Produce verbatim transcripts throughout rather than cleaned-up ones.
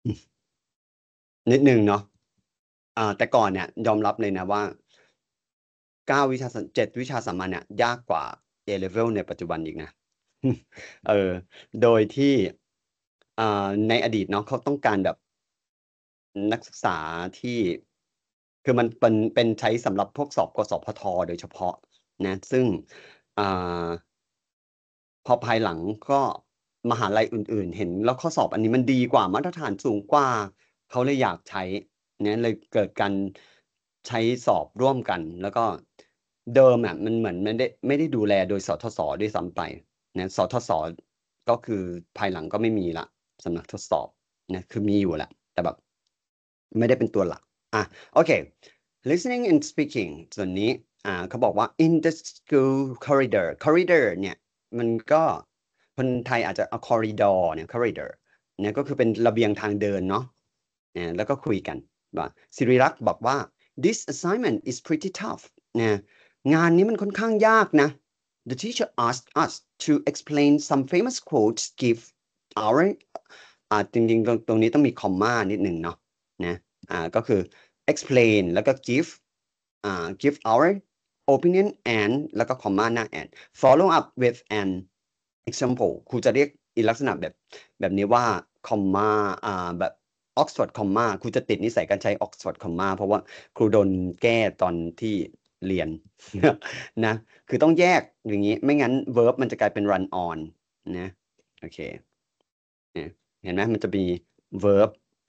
นิดนึงเนาะอ่าแต่ก่อนเนี่ยยอมรับเลยนะว่าเก้าวิชาเจ็ดวิชาสามัญเนี่ยยากกว่า A level ในปัจจุบันอีกนะ เออโดยที่อ่าในอดีตเนาะเขาต้องการแบบนักศึกษาที่คือมันเป็นเป็นใช้สำหรับพวกสอบกสพทโดยเฉพาะนะซึ่งอ่าพอภายหลังก็มหาลัยอื่นๆเห็นแล้วข้อสอบอันนี้มันดีกว่ามาตรฐานสูงกว่าเขาเลยอยากใช้เนี่ยเลยเกิดการใช้สอบร่วมกันแล้วก็เดิมอ่ะมันเหมือนไม่ได้ไม่ได้ดูแลโดยสทศด้วยซ้ำไปนะสทศก็คือภายหลังก็ไม่มีละสำนักทดสอบนะคือมีอยู่แหละแต่แบบไม่ได้เป็นตัวหลักอ่ะโอเค listening and speaking ส่วนนี้อ่าเขาบอกว่า in the school corridor corridor เนี่ยมันก็คนไทยอาจจะเอา corridor เนี่ย corridor เนี่ยก็คือเป็นระเบียงทางเดินเนาะเนี่ยแล้วก็คุยกันว่าสิริรักษ์บอกว่า this assignment is pretty tough เนี่ยงานนี้มันค่อนข้างยากนะ the teacher asked us to explain some famous quotes give our อ่าจริงๆตรงตรงนี้ต้องมีคอมมานิดหนึ่งเนาะนะอ่าก็คือ explain แล้วก็ give อ่า give our opinion and แล้วก็ comma หน้า and follow up with an example ครูจะเรียกอีลักษณะแบบแบบนี้ว่า comma อ่าแบบ Oxford comma ครูจะติดนิสัยการใช้ Oxford comma เพราะว่าครูโดนแก้ตอนที่เรียน นะคือต้องแยกอย่างนี้ไม่งั้น verb มันจะกลายเป็น run on นะโอเคเนี่ยเห็นไหมมันจะมี verb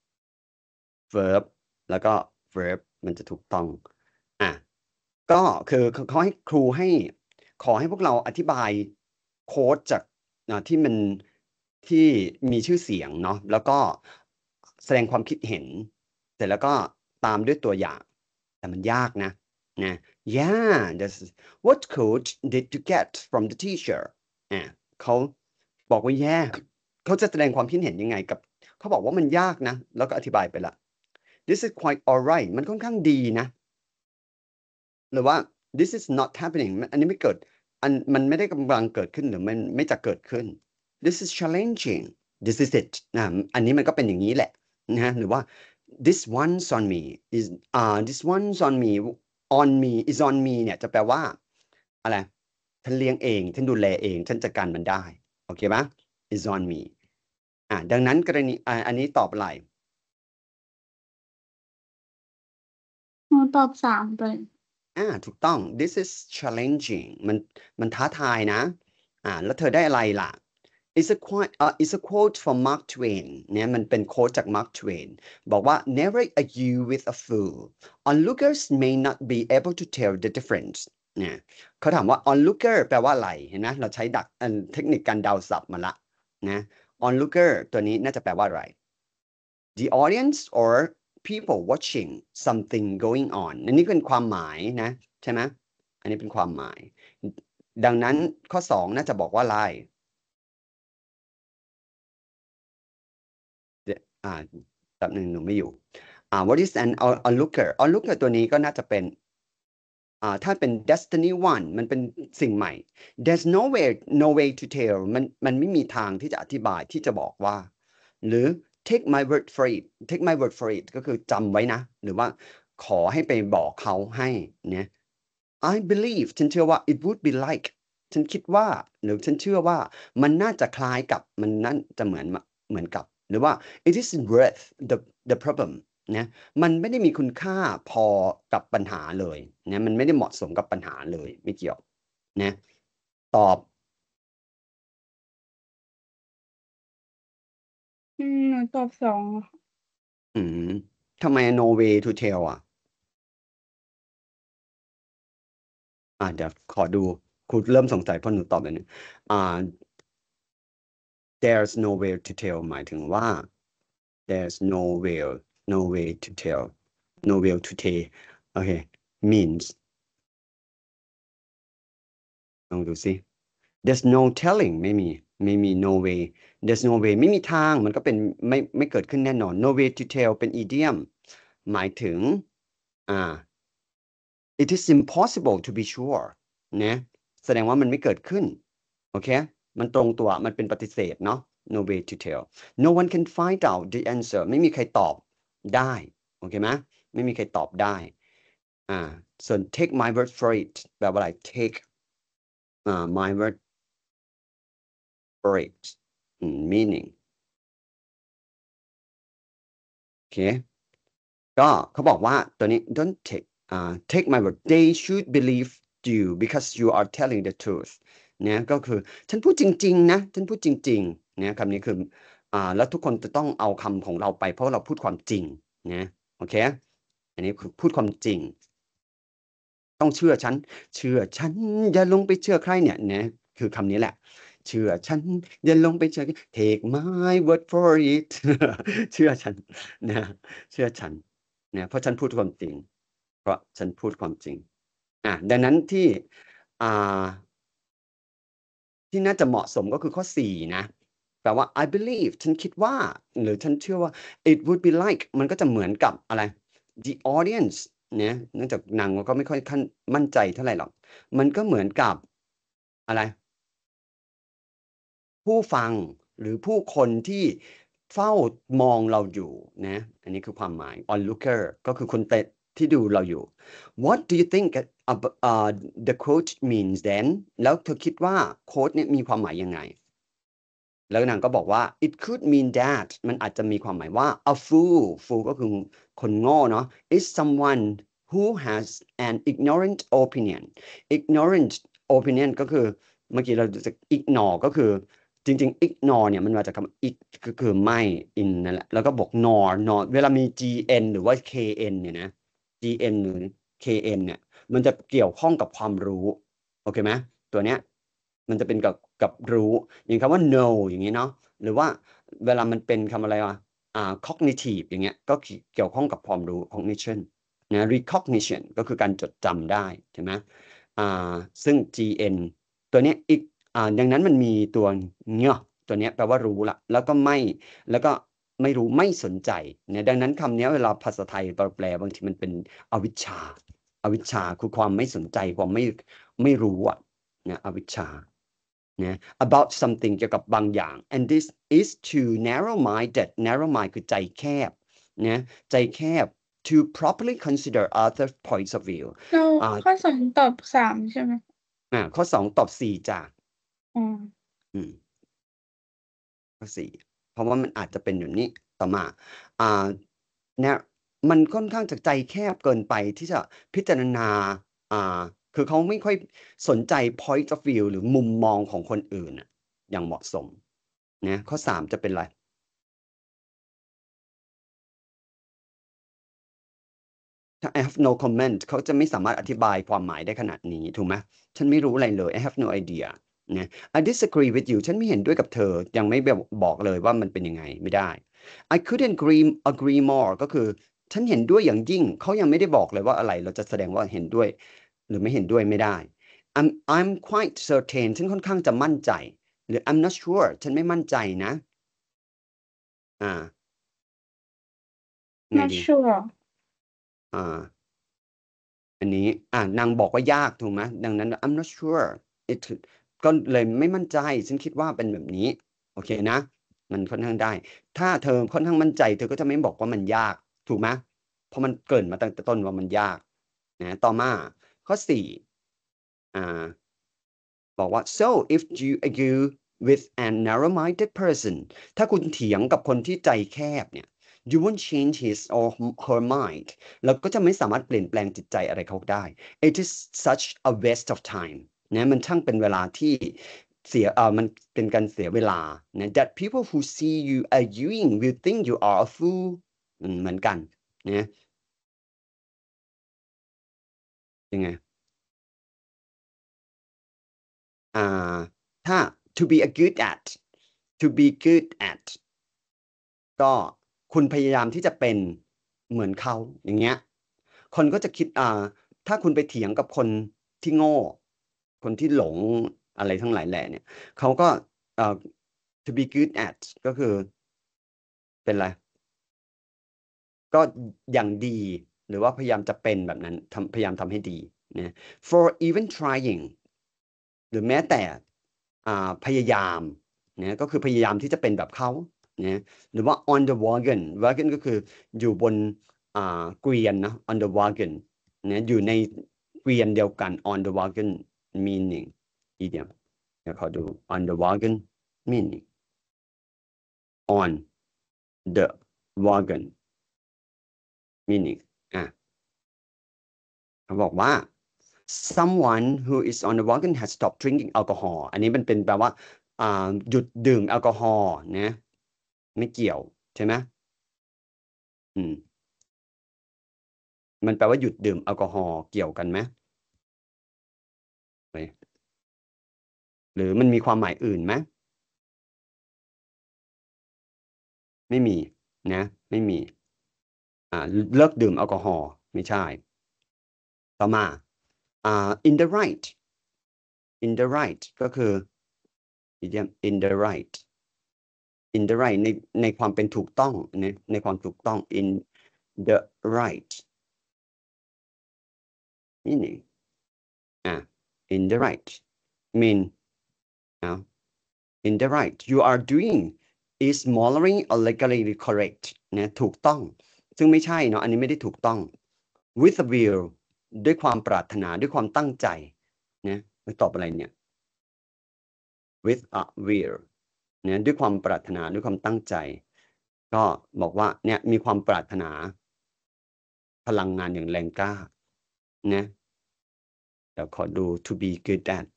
verb แล้วก็ verb มันจะถูกต้องอ่ะก็คือเขาให้ครูให้ขอให้พวกเราอธิบายโค้ดจากอ่าที่มันที่มีชื่อเสียงเนาะแล้วก็แสดงความคิดเห็นเสร็จแล้วก็ตามด้วยตัวอย่างแต่มันยากนะนะ yeah that's what code did you get from the teacher อ่ะเขาบอกว่า yeah เขาจะแสดงความคิดเห็นยังไงกับเขาบอกว่ามันยากนะแล้วก็อธิบายไปละ this is quite alright มันค่อนข้างดีนะหรือว่า this is not happening มันอันนี้ไม่เกิดอันมันไม่ได้กำลังเกิดขึ้นหรือมันไม่จะเกิดขึ้น this is challenging this is it นะอันนี้มันก็เป็นอย่างนี้แหละนะหรือว่า this one's on me is อ่า this one's on me on me is on me เนี่ยจะแปลว่าอะไรฉันเลี้ยงเองฉันดูแลเองฉันจัดการมันได้โอเคปะ is on me อ่าดังนั้นกรณีอ่าอันนี้ตอบอะไรหนูตอบสามไปอ่าถูกต้อง this is challenging มันมันท้าทายนะอ่าแล้วเธอได้อะไรล่ะ it's a quote uh, it's a quote from Mark Twain เนี่ยมันเป็นโค้ดจาก Mark Twain บอกว่า never argue with a fool onlookers may not be able to tell the difference เนี่ยเขาถามว่า onlooker แปลว่าอะไรเห็นไหมเราใช้ดักอันเทคนิคการเดาศัพท์มาละนะ onlooker ตัวนี้น่าจะแปลว่าอะไร the audience or people watching something going on อันนี้เป็นความหมายนะใช่ไหมอันนี้เป็นความหมาย ดังนั้นข้อสองน่าจะบอกว่าอะไรเดี๋ยวอ่าแป๊บหนึ่งหนูไม่อยู่อ่า what is an onlooker onlooker ตัวนี้ก็น่าจะเป็นอ่าถ้าเป็น destiny one มันเป็นสิ่งใหม่ there's no way no way to tell มันมันไม่มีทางที่จะอธิบายที่จะบอกว่า หรือ take my word for it take my word for it ก็คือจำไว้นะ หรือว่าขอให้ไปบอกเขาให้เนี่ย I believe ฉันเชื่อว่า it would be like ฉันคิดว่าหรือฉันเชื่อว่ามันน่าจะคล้ายกับมันน่าจะเหมือนเหมือนกับหรือว่า it isn't worth the the problem นะมันไม่ได้มีคุณค่าพอกับปัญหาเลยนะมันไม่ได้เหมาะสมกับปัญหาเลยไม่เกี่ยวนะตอบอืมหนูตอบสองอืมทำไม no way to tell อ่ะอ่าเดี๋ยวขอดูครูเริ่มสงสัยเพราะหนูตอบแบบนี้อ่า there's no way to tell หมายถึงว่า there's no way no way to tell no way to tell โอเค means ลองดูสิ there's no telling ไม่มีไม่มี no way there's no way ไม่มีทางมันก็เป็นไม่ไม่เกิดขึ้นแน่นอน no way to tell เป็น idiom หมายถึงอ่า it is impossible to be sure นะแสดงว่ามันไม่เกิดขึ้นโอเคมันตรงตัวมันเป็นปฏิเสธเนาะ no way to tell no one can find out the answer ไม่มีใครตอบได้โอเคไหมไม่มีใครตอบได้อ่าส่วน take my word for it แปลว่าอะไร take อ่า my word for it อืม meaning โอเคก็เขาบอกว่าตัวนี้ don't take อ่า take my word they should believe you because you are telling the truth เนี่ยก็คือฉันพูดจริงๆนะฉันพูดจริงๆเนี่ยคำนี้คืออ่าแล้วทุกคนจะต้องเอาคำของเราไปเพราะเราพูดความจริงนะโอเคอันนี้คือพูดความจริงต้องเชื่อฉันเชื่อฉันอย่าลงไปเชื่อใครเนี่ยนะคือคำนี้แหละเชื่อฉันอย่าลงไปเชื่อ take my word for it เชื่อฉันนะเชื่อฉันนะเพราะฉันพูดความจริงเพราะฉันพูดความจริงอ่ะดังนั้นที่อ่าที่น่าจะเหมาะสมก็คือข้อสี่นะแปลว่า I believe ฉันคิดว่าหรือฉันเชื่อว่า it would be like มันก็จะเหมือนกับอะไร the audience เนี่ยเนื่องจากนางก็ไม่ค่อยขั้นมั่นใจเท่าไหร่หรอกมันก็เหมือนกับอะไร ผู้ฟังหรือผู้คนที่เฝ้ามองเราอยู่นะอันนี้คือความหมาย onlooker ก็คือคนเตะที่ดูเราอยู่ What do you think about uh, the quote means then แล้วเธอคิดว่าโค้ดเนี่ยมีความหมายยังไงแล้วนางก็บอกว่า it could mean that มันอาจจะมีความหมายว่า a fool fool ก็คือคนโง่เนาะ is someone who has an ignorant opinion ignorant opinion ก็คือเมื่อกี้เราจะ ignore ก็คือจริงๆ ignore เนี่ยมันมาจากคำ ig ก็คือไม่ in นั่นแหละแล้วก็บอก nor nor เวลามี gn หรือว่า kn เนี่ยนะ gn หรือ kn เนี่ยมันจะเกี่ยวข้องกับความรู้โอเคไหมตัวเนี้ยมันจะเป็นกับกับรู้อย่างคำว่า know อย่างนี้เนาะหรือว่าเวลามันเป็นคำอะไรอ่ะอ่า cognitive อย่างเงี้ยก็เกี่ยวข้องกับความรู้ cognition นะ recognition ก็คือการจดจำได้ใช่ไหมอ่าซึ่ง gn ตัวเนี้ยอีกอ่าดังนั้นมันมีตัวเงี้ยตัวเนี้ยแปลว่ารู้ละแล้วก็ไม่แล้วก็ไม่รู้ไม่สนใจเนี่ยดังนั้นคำนี้เวลาภาษาไทยแปลบางทีมันเป็นอวิชชาอวิชชาคือความไม่สนใจความไม่ไม่รู้อ่ะนะอวิชชานะ about something เกี่ยวกับบางอย่าง and this is too narrow minded narrow mind คือใจแคบนะใจแคบ to properly consider other points of view เราอ่าข้อสองตอบสามใช่ไหมอ่าข้อสองตอบสี่จ้ะอ๋ออืมข้อสี่เพราะว่ามันอาจจะเป็นอย่างนี้ต่อมาอ่าเนี่ยมันค่อนข้างจะใจแคบเกินไปที่จะพิจารณาอ่าคือเขาไม่ค่อยสนใจ point of view หรือมุมมองของคนอื่นน่ะอย่างเหมาะสมนะข้อสามจะเป็นอะไร ถ้า I have no comment เขาจะไม่สามารถอธิบายความหมายได้ขนาดนี้ถูกไหมฉันไม่รู้อะไรเลย I have no idea นะ I disagree with you ฉันไม่เห็นด้วยกับเธอยังไม่บอกเลยว่ามันเป็นยังไงไม่ได้ I couldn't agree agree more ก็คือฉันเห็นด้วยอย่างยิ่งเขายังไม่ได้บอกเลยว่าอะไรเราจะแสดงว่าเห็นด้วยหรือไม่เห็นด้วยไม่ได้ I'm I'm quite certain ฉันค่อนข้างจะมั่นใจหรือ I'm not sure ฉันไม่มั่นใจนะอ่าไง not ดี sure อ่า อันนี้อ่านางบอกว่ายากถูกไหมดังนั้น I'm not sure it ก็เลยไม่มั่นใจฉันคิดว่าเป็นแบบนี้โอเคนะมันค่อนข้างได้ ถ้าเธอค่อนข้างมั่นใจเธอก็จะไม่บอกว่ามันยากถูกไหมเพราะมันเกริ่นมาตั้งแต่ต้นว่ามันยากนะต่อมาข้อสี่อ่าบอกว่า so if you argue with a narrow-minded person ถ้าคุณเถียงกับคนที่ใจแคบเนี่ย you won't change his or her mind แล้วก็จะไม่สามารถเปลี่ยนแปลงจิตใจอะไรเขาได้ it is such a waste of time นะมันช่างเป็นเวลาที่เสียเอ่อมันเป็นการเสียเวลานะ that people who see you arguing will think you are a fool อืมเหมือนกันนะยังไงอ่าถ้า to be a good at to be good at ก็คุณพยายามที่จะเป็นเหมือนเขาอย่างเงี้ยคนก็จะคิดอ่าถ้าคุณไปเถียงกับคนที่โง่ คนที่หลงอะไรทั้งหลายแหล่เนี่ยเขาก็เอ่อ to be good at ก็คือเป็นอะไรก็อย่างดีหรือว่าพยายามจะเป็นแบบนั้นทำพยายามทำให้ดีนะ for even trying หรือแม้แต่อ่าพยายามนะก็คือพยายามที่จะเป็นแบบเขานะหรือว่า on the wagon wagon ก็คืออยู่บนอ่าเกวียนนะ on the wagon นะอยู่ในเกวียนเดียวกัน on the wagon meaning idiom เดี๋ยวขอดู on the wagon meaning on the wagon meaning อ่ะเขาบอกว่า someone who is on the wagon has stopped drinking alcohol อันนี้มันเป็นแปลว่าอ่าหยุดดื่มแอลกอฮอล์นะไม่เกี่ยวใช่ไหมอืมมันแปลว่าหยุดดื่มแอลกอฮอล์เกี่ยวกันไหมหรือมันมีความหมายอื่นไหมไม่มีนะไม่มีอ่าเลิกดื่มแอลกอฮอล์ไม่ใช่ต่อมาอ่า in the right in the right ก็คือ idiom in the right in the right ในในความเป็นถูกต้องในในความถูกต้อง in the right meaning อ่ะ in the right mean เอา in the right you are doing is morally or legally correct นะถูกต้องซึ่งไม่ใช่เนาะอันนี้ไม่ได้ถูกต้อง with a will ด้วยความปรารถนาด้วยความตั้งใจนะตอบอะไรเนี่ย with a will เนี่ยด้วยความปรารถนาด้วยความตั้งใจก็บอกว่าเนี่ยมีความปรารถนาพลังงานอย่างแรงกล้านะเดี๋ยวขอดู to be good at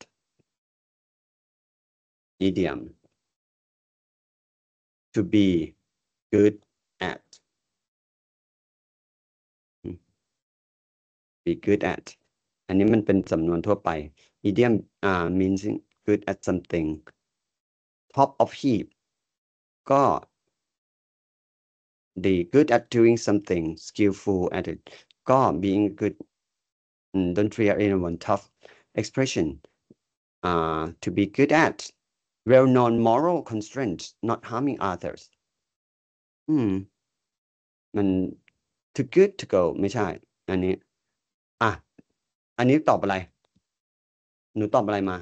idiom to be good at be good at อันนี้มันเป็นสำนวนทั่วไป idiom อ่า means good at something top of heap ก็ the good at doing something skillful at it ก็ being good don't fear anyone tough expression uh, to be good at well-known moral constraints not harming others อืมมัน too good to go ไม่ใช่อันนี้อ่ะอันนี้ตอบอะไรหนูตอบอะไรมา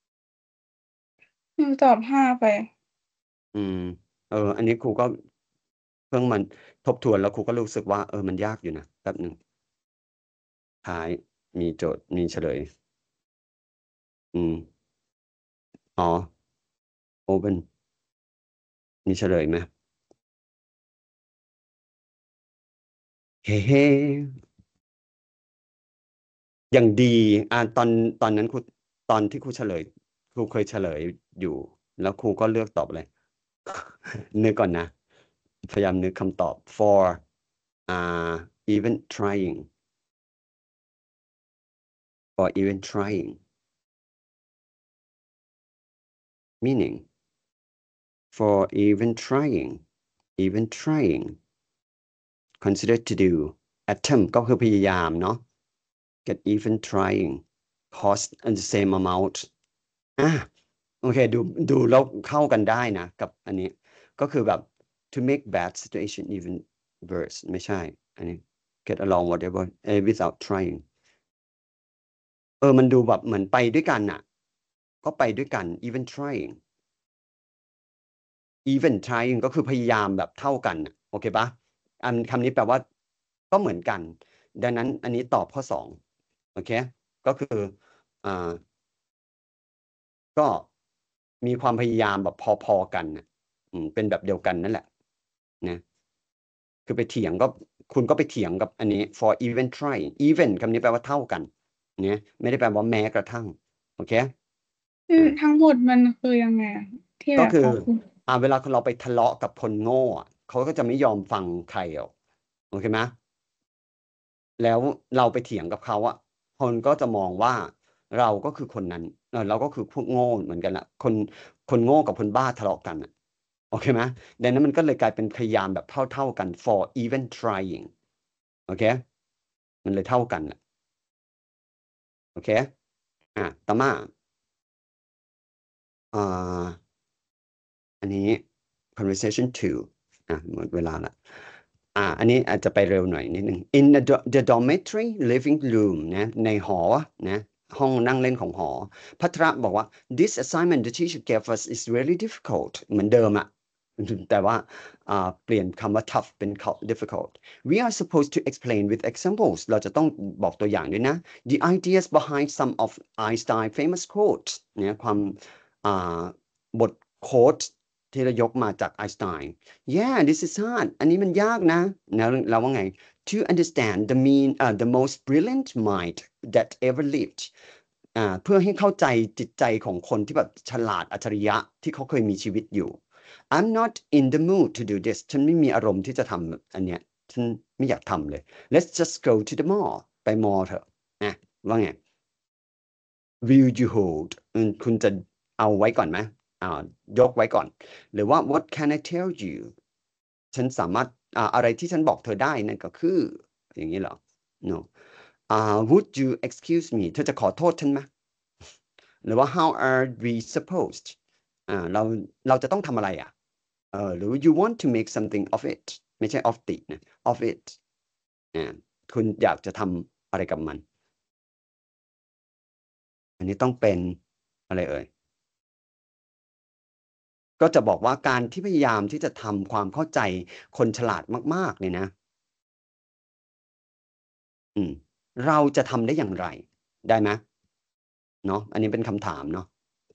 หนูตอบห้าไปอืมเอออันนี้ครูก็เพิ่งมันทบทวนแล้วครูก็รู้สึกว่าเออมันยากอยู่นะแป๊บหนึ่งท้ายมีโจทย์มีเฉลยอืมอ๋อโอเ n นมีเฉลยไหมเฮ้เฮ้อย่างดีอ่าตอนตอนนั้นครูตอนที่ครูเฉลยครูเคยเฉลยอยู่ แล้วครูก็เลือกตอบเลย นึกก่อนนะพยายามนึกคำตอบ for อ่า even trying for even trying meaning for even trying even trying consider to do attempt ก็คือพยายามเนาะ get even trying cost and the same amount อ่ะโอเคดูดูแล้วเข้ากันได้นะกับอันนี้ก็คือแบบ to make bad situation even worse ไม่ใช่อันนี้ get along whatever eh, without trying เออมันดูแบบเหมือนไปด้วยกันน่ะก็ไปด้วยกัน even trying even trying ก็คือพยายามแบบเท่ากันน่ะโอเคปะอันคำนี้แปลว่าก็เหมือนกัน ดังนั้นอันนี้ตอบข้อสองโอเคก็คืออ่าก็มีความพยายามแบบพอๆกันน่ะอืมเป็นแบบเดียวกันนั่นแหละนะคือไปเถียงก็คุณก็ไปเถียงกับอันนี้ for even try even คำนี้แปลว่าเท่ากันเนี่ยไม่ได้แปลว่าแม้กระทั่งโอเคอืมทั้งหมดมันคือยังไงอะที่ก็แบบคือเขาคุยอ่าเวลาเราไปทะเลาะกับคนโง่อะเขาก็จะไม่ยอมฟังใครหรอกโอเคไหมแล้วเราไปเถียงกับเขาอะคนก็จะมองว่าเราก็คือคนนั้นเออเราก็คือพวกโง่เหมือนกันละคนคนโง่กับคนบ้าทะเลาะกันอะโอเคไหมดังนั้นมันก็เลยกลายเป็นพยายามแบบเท่าๆกัน for even trying โอเคมันเลยเท่ากันแหละโอเคอ่ะต่อมาอ่าอันนี้ conversation two อ่ะหมดเวลาละอ่าอันนี้อาจจะไปเร็วหน่อยนิดนึง in the, do- the dormitory living room นะในหอนะห้องนั่งเล่นของหอพัทระบอกว่า this assignment the teacher gave us is really difficult เหมือนเดิมอะแต่ว่าเปลี่ยนคำว่า tough เป็น difficult we are supposed to explain with examples เราจะต้องบอกตัวอย่างด้วยนะ the ideas behind some of Einstein famous quotes เนี่ยความบทโค้ดที่เรายกมาจากไอน์สไตน์ yeah this is hard อันนี้มันยากนะแล้วเราว่าไง to understand the mean uh, the most brilliant mind that ever lived อ่าเพื่อให้เข้าใจจิตใจของคนที่แบบฉลาดอัจฉริยะที่เขาเคยมีชีวิตอยู่ I'm not in the mood to do this ฉันไม่มีอารมณ์ที่จะทำอันเนี้ยฉันไม่อยากทำเลย let's just go to the mall ไปมอลเถอะนะว่าไง will you hold คุณจะเอาไว้ก่อนไหมอ่ายกไว้ก่อน หรือว่า what can I tell you ฉันสามารถอ่าอะไรที่ฉันบอกเธอได้นั่นก็คืออย่างนี้เหรอ no อ่า would you excuse me เธอจะขอโทษฉันไหมหรือว่า how are we supposed อ่าเราเราจะต้องทำอะไรอ่ะเออหรือ you want to make something of it ไม่ใช่ of it นะ of it อ่าคุณอยากจะทำอะไรกับมันอันนี้ต้องเป็นอะไรเอ่ยก็จะบอกว่าการที่พยายามที่จะทำความเข้าใจคนฉลาดมากๆเนี่ยนะอืมเราจะทำได้อย่างไรได้ไหมเนาะอันนี้เป็นคำถามเนาะ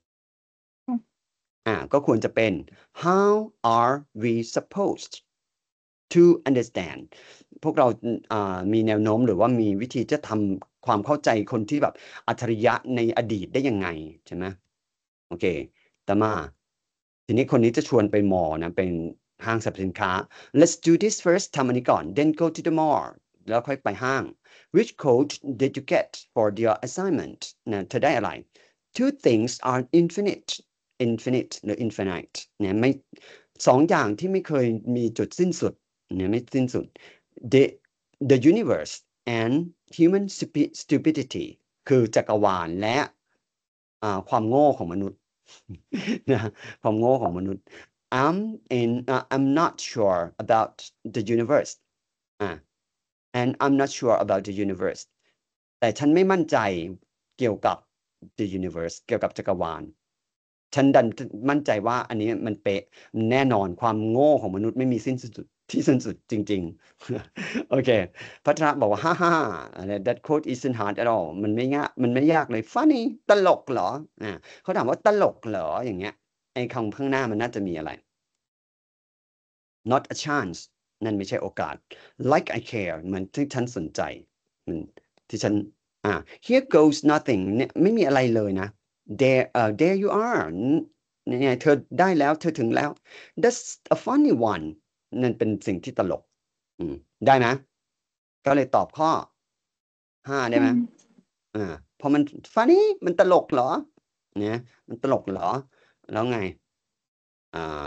อ่าก็ควรจะเป็น how are we supposed to understand พวกเราอ่ามีแนวโน้มหรือว่ามีวิธีจะทำความเข้าใจคนที่แบบอัจฉริยะในอดีตได้ยังไงใช่ไหมโอเคต่อมาทีนี้คนนี้จะชวนไปมอนะเป็นห้างสรรพสินค้า let's do this first ทำอันนี้ก่อน then go to the mall แล้วค่อยไปห้าง which code did you get for your assignment นะเธอได้อะไร two things are infinite infinite หรือ infinite เนี่ยไม่สองอย่างที่ไม่เคยมีจุดสิ้นสุดเนี่ยไม่สิ้นสุด the the universe and human stupidity คือจักรวาลและความโง่ของมนุษย์นะความโง่ของมนุษย์ I'm in uh, I'm not sure about the universe อ่า and I'm not sure about the universe แต่ฉันไม่มั่นใจเกี่ยวกับ the universe เกี่ยวกับจักรวาลฉันดันมั่นใจว่าอันนี้มันเป๊ะแน่นอนความโง่ของมนุษย์ไม่มีสิ้นสุดที่สิ้นสุดจริงๆโอเคพัทระบอกว่าฮ่าฮ่า that quote isn't hard at all มันไม่ยากมันไม่ยากเลย funny ตลกเหรออ่าเขาถามว่าตลกเหรออย่างเงี้ยไอ้คำข้างหน้ามันน่าจะมีอะไร not a chance นั่นไม่ใช่โอกาส like I care เหมือนที่ฉันสนใจมันที่ฉันอ่า here goes nothing เนี่ยไม่มีอะไรเลยนะ there uh, there you are เนี่ยเธอได้แล้วเธอถึงแล้ว that's a funny one นั่นเป็นสิ่งที่ตลกอืมได้ไหมก็เลยตอบข้อห้าได้ไหมอ่าพอมัน funny มันตลกเหรอเนี่ยมันตลกเหรอแล้วไงอ่า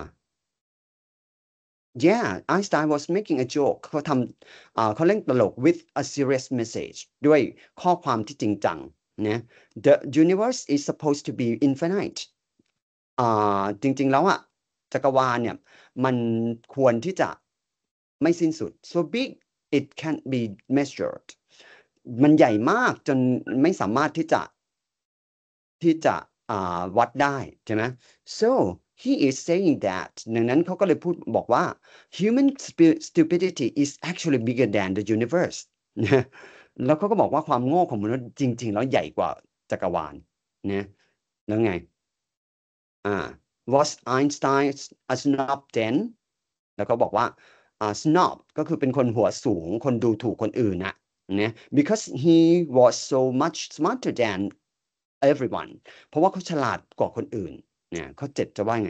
yeah Einstein was making a joke เขาทำอ่าเขาเล่นตลก with a serious message ด้วยข้อความที่จริงจังนะ the universe is supposed to be infinite อ่าจริงๆแล้วอ่ะจักรวาลเนี่ยมันควรที่จะไม่สิ้นสุด so big it can't be measured มันใหญ่มากจนไม่สามารถที่จะที่จะอ่าวัดได้ใช่ไหม so he is saying that ดังนั้นเขาก็เลยพูดบอกว่า human stupidity is actually bigger than the universe นะแล้วเขาก็บอกว่าความโง่ของมนุษย์จริงๆแล้วใหญ่กว่าจักรวาลนะแล้วไงอ่า was Einstein a snob then แล้วก็บอกว่าอ่า snob ก็คือเป็นคนหัวสูงคนดูถูกคนอื่นนะนะ because he was so much smarter than everyone เพราะว่าเขาฉลาดกว่าคนอื่นเนี่ยข้อเจ็ดจะว่าไง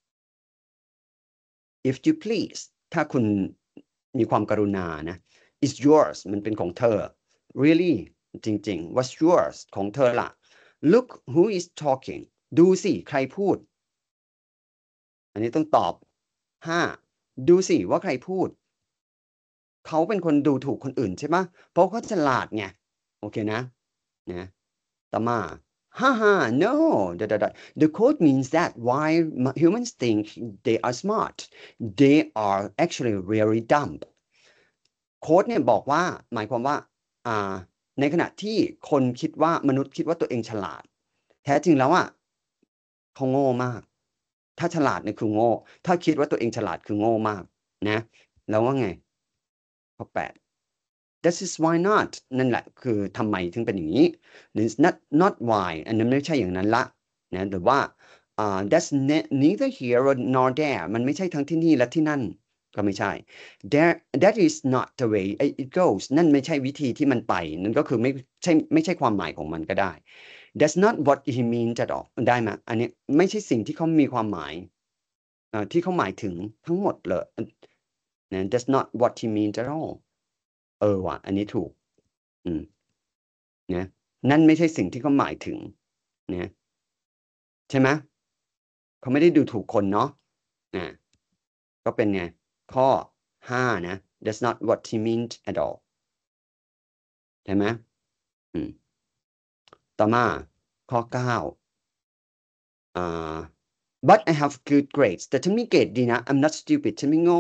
if you please ถ้าคุณมีความกรุณานะ is yours มันเป็นของเธอ really จริงๆ what's yours ของเธอล่ะ look who is talking ดูสิใครพูดอันนี้ต้องตอบห้าดูสิว่าใครพูดเขาเป็นคนดูถูกคนอื่นใช่ไหมเพราะเขาฉลาดไงโอเคนะนะต่อมา haha no the quote means that while humans think they are smart they are actually very dumb โค้ดเนี่ยบอกว่าหมายความว่าอ่าในขณะที่คนคิดว่ามนุษย์คิดว่าตัวเองฉลาด แท้จริงแล้วอ่ะเขาโง่มาก ถ้าฉลาดเนี่ยคือโง่ ถ้าคิดว่าตัวเองฉลาดคือโง่มากนะ แล้วว่าไงข้อแปด That is why not นั่นแหละคือทำไมถึงเป็นอย่างนี้ It's not not why อันนั้นไม่ใช่อย่างนั้นละนะหรือว่า uh, that's neither here nor there มันไม่ใช่ทั้งที่นี่และที่นั่นก็ไม่ใช่ there that is not the way it goes นั่นไม่ใช่วิธีที่มันไปนั่นก็คือไม่ใช่ไม่ใช่ความหมายของมันก็ได้ That's not what he means at all ได้ไหมอันนี้ไม่ใช่สิ่งที่เขามีความหมายuh, ที่เขาหมายถึงทั้งหมดเลยนะ That's not what he means at all เออว่ะอันนี้ถูกอืมนะนั่นไม่ใช่สิ่งที่เขาหมายถึงนะใช่ไหมเขาไม่ได้ดูถูกคนเนาะอ่าก็เป็นไงข้อห้านะ That's not what he meant at all ใช่ไหมอืมต่อมาข้อเก้าอ่า but I have good grades แต่ฉันมีเกรดดีนะ I'm not stupid ฉันไม่โง่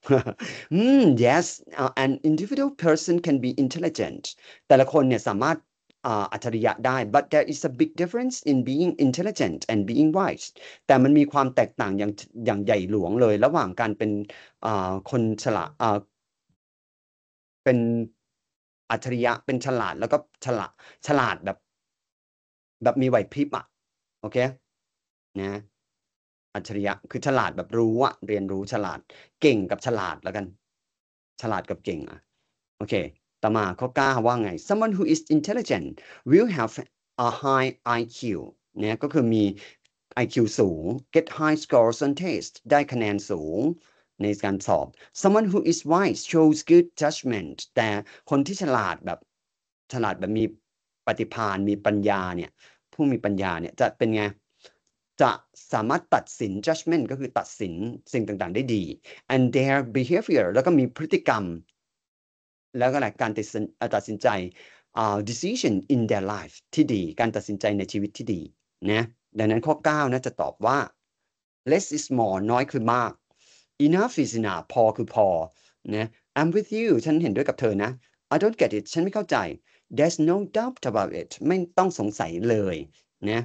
mm, yes uh, an individual person can be intelligent แต่ละคนเนี่ยสามารถอ่าอัจฉริยะได้ but there is a big difference in being intelligent and being wise แต่มันมีความแตกต่างอย่างอย่างใหญ่หลวงเลยระหว่างการเป็นอ่าคนฉลาดอ่าเป็นอัจฉริยะเป็นฉลาดแล้วก็ฉลาดฉลาดแบบแบบมีไหวพริบอ่ะโอเคนะอัจฉริยะคือฉลาดแบบรู้อะเรียนรู้ฉลาดเก่งกับฉลาดแล้วกันฉลาดกับเก่งอ่ะโอเคต่อมาข้อเก้าว่าไง someone who is intelligent will have a high ไอ คิว เนี่ยก็คือมี ไอ คิว สูง get high scores on test ได้คะแนนสูงในการสอบ someone who is wise shows good judgment แต่คนที่ฉลาดแบบฉลาดแบบมีปฏิภาณมีปัญญาเนี่ยผู้มีปัญญาเนี่ยจะเป็นไงจะสามารถตัดสิน judgment ก็คือตัดสินสิ่งต่างๆได้ดี and their behavior แล้วก็มีพฤติกรรมแล้วก็อะไรการตัดสินตัดสินใจ uh, decision in their life ที่ดีการตัดสินใจในชีวิตที่ดีนะดังนั้นข้อเก้านะจะตอบว่า less is more น้อยคือมาก enough is enough พอคือพอนะ I'm with you ฉันเห็นด้วยกับเธอนะ I don't get it ฉันไม่เข้าใจ there's no doubt about it ไม่ต้องสงสัยเลยนะ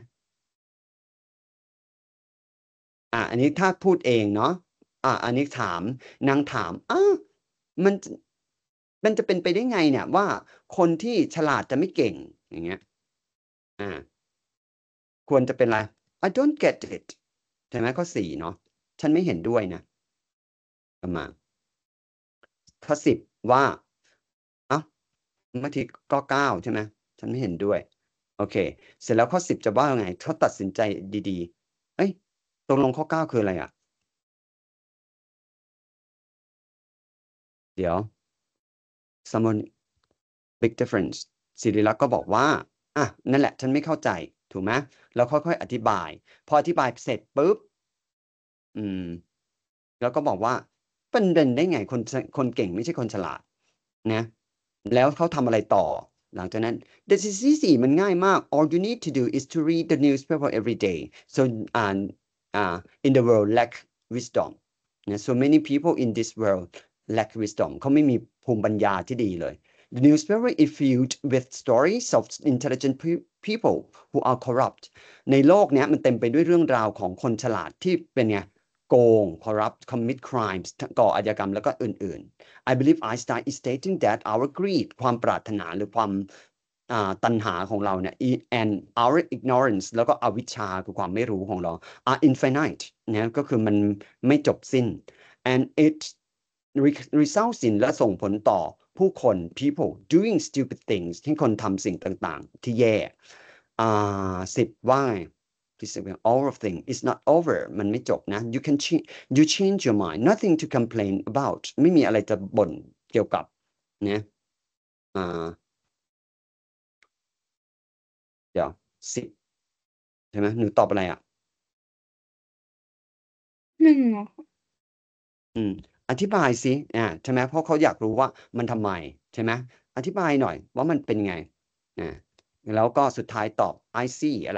อ่ะอันนี้ถ้าพูดเองเนาะอ่ะอันนี้ถามนางถามอ้ามันมันจะเป็นไปได้ไงเนี่ยว่าคนที่ฉลาดจะไม่เก่งอย่างเงี้ยอ่าควรจะเป็นอะไร I don't get it ใช่ไหมข้อสี่เนาะฉันไม่เห็นด้วยนะประมาณข้อสิบว่าเอ้าเมื่อกี้ก็เก้าใช่ไหมฉันไม่เห็นด้วยโอเคเสร็จแล้วข้อสิบจะว่าไงเขาตัดสินใจดีๆเอ้ยตกลงข้อเก้าคืออะไรอ่ะเดี๋ยว someone big difference ศิริลักษณ์ก็บอกว่าอ่ะนั่นแหละฉันไม่เข้าใจถูกไหมแล้วค่อยๆอธิบายพออธิบายเสร็จปุ๊บอืมแล้วก็บอกว่าเป็นเป็นได้ไงคนคนเก่งไม่ใช่คนฉลาดนะแล้วเขาทำอะไรต่อหลังจากนั้น this is easy มันง่ายมาก all you need to do is to read the newspaper every day so uh, uh, in the world lack wisdom นะ so many people in this world lack wisdom เขาไม่มีภูมิปัญญาที่ดีเลย The newspaper is filled with stories of intelligent people who are corrupt ในโลกนี้มันเต็มไปด้วยเรื่องราวของคนฉลาดที่เป็นไงโกง corrupt commit crimes ก่ออาชญากรรมแล้วก็อื่นๆ I believe Einstein is stating that our greed ความปรารถนาหรือความตัณหาของเราเนี่ย and our ignorance แล้วก็อวิชชาคือความไม่รู้ของเรา are infinite นะก็คือมันไม่จบสิ้น and it results in และส่งผลต่อผู้คน people doing stupid things ที่คนทำสิ่งต่างๆที่แย่อ่าสิบว่า all of things is not over มันไม่จบนะ you can change you change your mind nothing to complain about ไม่มีอะไรจะบ่นเกี่ยวกับเนี่ยอ่าเดี๋ยวสิบใช่ไหมหนูตอบอะไรอ่ะหนึ่งเหรออืมอธิบายสิอ่าใช่ไหมเพราะเขาอยากรู้ว่ามันทำไมใช่ไหมอธิบายหน่อยว่ามันเป็นไงอ่าแล้วก็สุดท้ายตอบ I see อะไร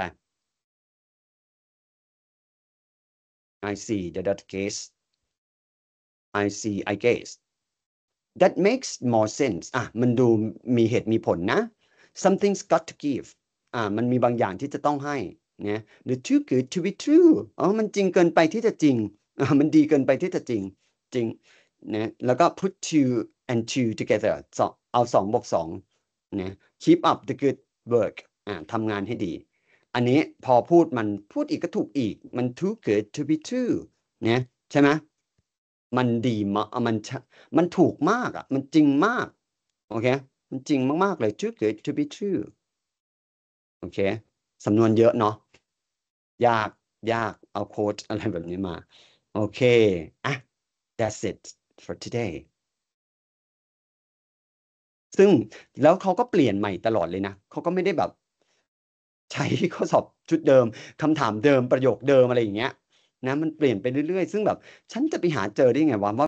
I see the dot case I see I guess that makes more sense อ่ะมันดูมีเหตุมีผลนะ something's got to give อ่ามันมีบางอย่างที่จะต้องให้เนี่ยหรือ too good to be true อ๋อมันจริงเกินไปที่จะจริงอ่ามันดีเกินไปที่จะจริงจริงนะแล้วก็ put two and two together สองเอาสองบวกสองนะ keep up the good work อ่าทำงานให้ดีอันนี้พอพูดมันพูดอีกก็ถูกอีกมัน too good to be true เนี่ยใช่ไหมมันดีมากมันมันถูกมากอ่ะมันจริงมากโอเคมันจริงมากๆเลย too good to be true โอเคสำนวนเยอะเนาะยากยากเอาโค้ดอะไรแบบนี้มาโอเคอ่ะ that's it for today ซึ่งแล้วเขาก็เปลี่ยนใหม่ตลอดเลยนะเขาก็ไม่ได้แบบใช้ข้อสอบชุดเดิมคำถามเดิมประโยคเดิมอะไรอย่างเงี้ยนะมันเปลี่ยนไปเรื่อยๆซึ่งแบบฉันจะไปหาเจอได้ไงวะว่า